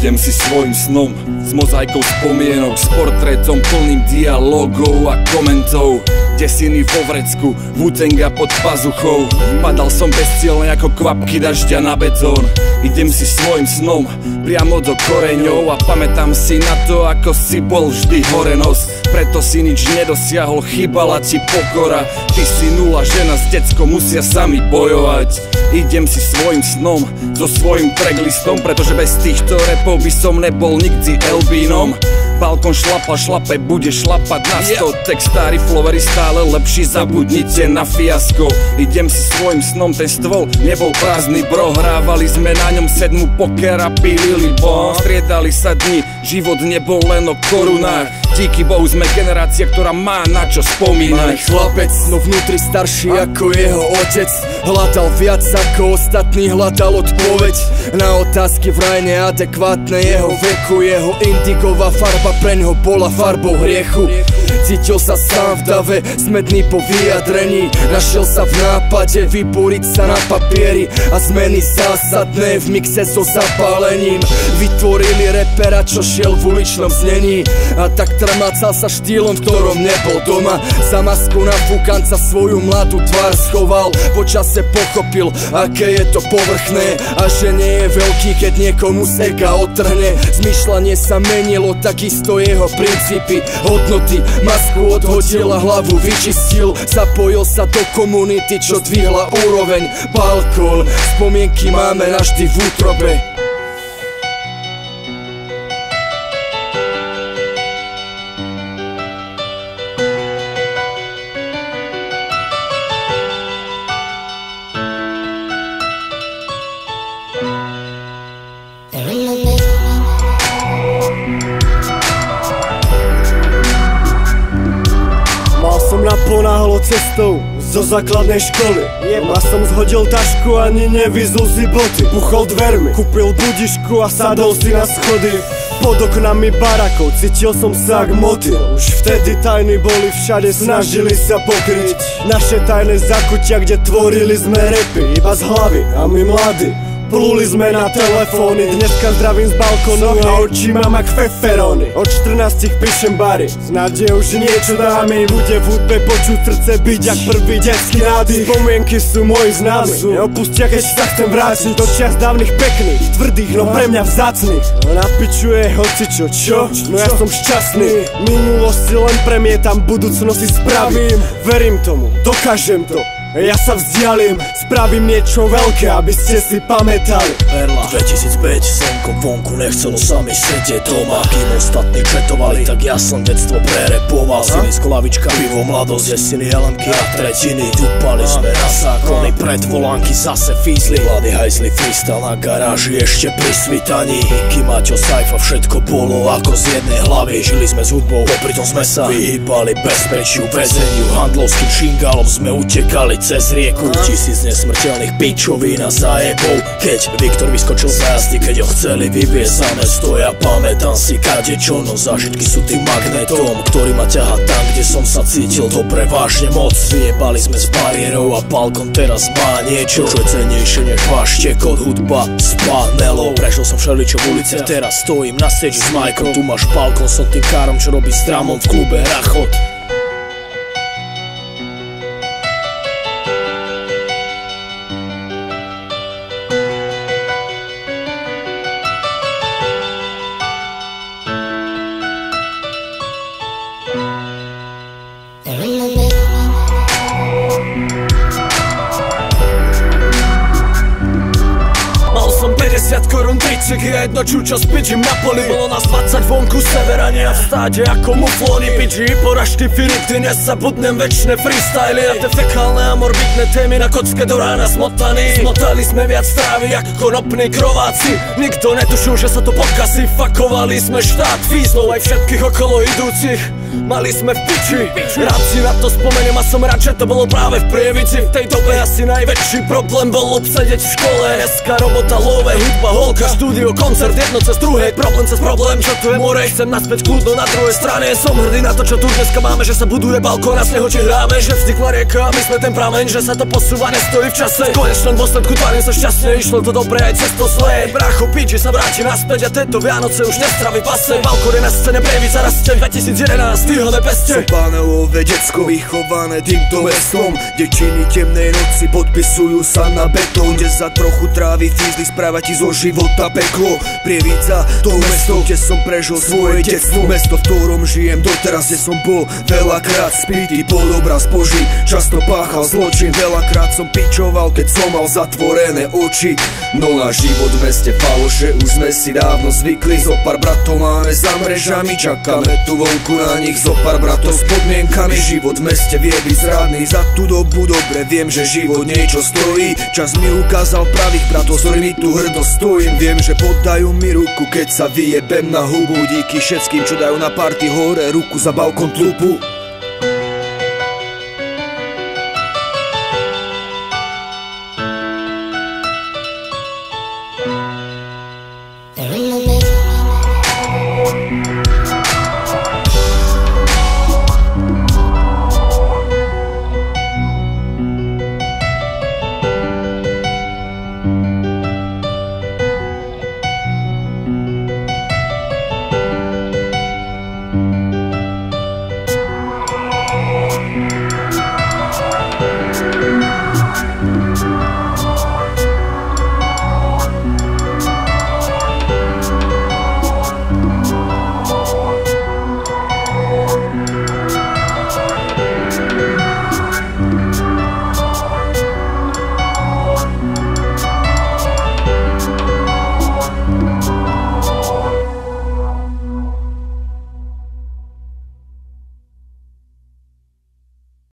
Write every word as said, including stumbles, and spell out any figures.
Idem si svojim snom, s mozaikou spomienok, s portrétom plným dialogov a komentov. Desiny vo vrecku, Wu-Tanga pod pazuchou. Padal som bezcielne ako kvapky dažďa na betón. Idem si svojim snom, priamo do koreňov. A pamätám si na to, ako si bol vždy hore nos. Preto si nič nedosiahol, chýbala ti pokora. Ty si nula, žena s deckom musia sami bojovať. Idem si svojim snom, so svojim tracklistom, pretože bez týchto repov by som nebol nikdy Elbínom. Balkon šlapa, šlape, bude šlapať na sto. Textári, flowery stále lepší, zabudnite na fiasko. Idem si svojim snom, ten stôl nebol prázdny, bro. Hrávali sme na ňom sedmu poker a pilili bon. Striedali sa dni, život nebol len o korunách. Díky Bohu sme generácia, ktorá má na čo spomínať. Chlapec, no vnútri starší ako jeho otec. Hľadal viac ako ostatní, hľadal odpoveď na otázky vraj neadekvátne jeho veku. Jeho indigová farba pre ňoho bola farbou hriechu. Cítil sa sám v dave, smedný po vyjadrení. Našiel sa v nápade vybúriť sa na papieri a zmeny zásadné v mixe so zapálením. Vytvorili repera, čo šiel v uličnom znení a tak trmácal sa štýlom, v ktorom nebol doma. Za masku na fúkanca svoju mladú tvár schoval. Po čase pochopil, aké je to povrchné a že nie je veľký, keď niekomu z ega odtrhne. Zmýšľanie sa menilo, takisto jeho princípy, hodnoty. Masku odhodil a hlavu vyčistil. Zapojil sa do komunity, čo dvihla úroveň. Balkón, spomienky máme navždy v útrobe. Ponáhlo cestou zo základnej školy. A som zhodil tašku, ani nevyzul si boty. Puchol dvermi, kúpil budišku a sadol si na schody. Pod oknami barakov cítil som sa jak motyl. Už vtedy tajní boli všade, snažili sa pokryť naše tajné zakutia, kde tvorili sme repy iba z hlavy a my mladí pluli sme na telefóny. Dneska zdravím z balkónu a oči mám ak feferóny. Od štrnástich píšem bary, s nádejou, že niečo dáme. Bude v hudbe počuť srdce byť jak prvý detský nádych. Spomienky sú moji známi, neopustia, keď sa chcem vrátiť do čias dávnych pekných, tvrdých, no pre mňa vzácnych. Na piču je hocičo, čo? No ja som šťastný. Minulosť si len premietam, budúcnosť si spravím. Verím tomu, dokážem to. Ja sa vzdialím, spravím niečo veľké, aby ste si pamätali. Perla dvetisícpäť, slnko vonku nechcelo sa mi sedieť doma. Kým ostatní četovali, tak ja som detstvo prerepoval. Synisko, lavička, pivo, mladosť, desiny, elemky a tretiny. Dupali sme na zákony, predvolánky zase fízli. Mladý hajzli, freestyle na garáži, ešte pri svitaní. Iky, Maťo, Sajfa, všetko bolo ako z jednej hlavy. Žili sme s hudbou, popri tom sme sa vyhýbali bezpečiu, väzeniu. Handlovským šingalom sme utekali cez rieku. Tisíc nesmrteľných pičovín a zajebov. Keď Viktor vyskočil z jazdy, keď ho chceli vyviesť za mesto. Ja pamätám si kadečo, no zážitky sú tým magnetom, ktorý ma ťahá tam, kde som sa cítil dobre, vážne moc. Vyjebali sme s bariérou a balkon teraz má niečo, čo je cennejšie než váš tekot. Hudba s panelou. Prešiel som všeličo v ulice, teraz stojím na stage s Majkom. Tu máš balkon, som tým károm, čo robí s dramom v klube Rachot. päťdesiat korún triček a jedno čučo s pidžím na poli. Bolo nás dvadsať vonku severane a v stáde ako muflóny. Pidži, poražky, Filipty, nezabudnem večné freestyly a te fekálne a morbidné témy na kocke do rána smotaní. Smotali sme viac trávy jak konopní krováci. Nikto netušil, že sa to pokazí. Fakovali sme štát, fízlov aj všetkých okolo idúcich. mali sme v piči. Rád si na to spomeniem a som rád, že to bolo práve v Prievidzi. V tej dobe asi najväčší problém bol obsedeť v škole. Dneska robota, love, hudba, holka, štúdio, koncert, jedno cez druhé. Problém cez problém, čo tu je more, chcem naspäť kľudno na druhej strane. Som hrdý na to, čo tu dneska máme, že sa buduje balkón a z neho či hráme. Že vznikla rieka a my sme ten prameň, že sa to posúva, nestojí v čase. V konečnom dôsledku tvárim sa šťastne, išlo to dobre aj cez to zlé. Bracho, piči sa vráti naspäť a tieto Vianoce už nestraví pase. Balkón je na scéne, Prievidza rastie, dvetisíc jedenásť, týho nepeste. Som panelové decko vychované týmto mestom, kde činy temnej noci podpisujú sa na betón, kde za trochu trávy fízly správa ti zo života peklo. Prievidza, to mesto, kde som prežil svoje detstvo, mesto, v ktorom žijem doteraz, kde som bol veľakrát spitý pod obraz Boží, často páchal zločin, veľakrát som pičoval, keď som mal zatvorené oči. No na život v meste faloše už sme si dávno zvykli, zo pár bratov máme za mrežami, čakáme tu vonku na nich, zo pár bratov s podmienkami. Život v meste vie byť zradný, za tú dobu dobre viem, že život niečo stojí. Čas mi ukázal pravých bratov, s ktorými tu hrdo stojím. Viem, že poddajú mi ruku, keď sa vyjebem na hubu. Díky všetkým, čo dajú na party hore ruku za balkón tlupu.